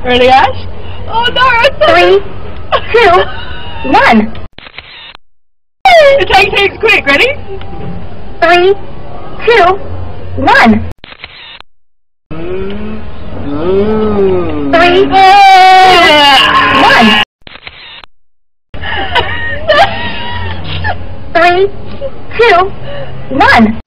Ready, Ash? Oh no, it's 3, 2, 1. The takes quick, ready? 3, 2, 1. 3, 2, 1. 3, 2, 1.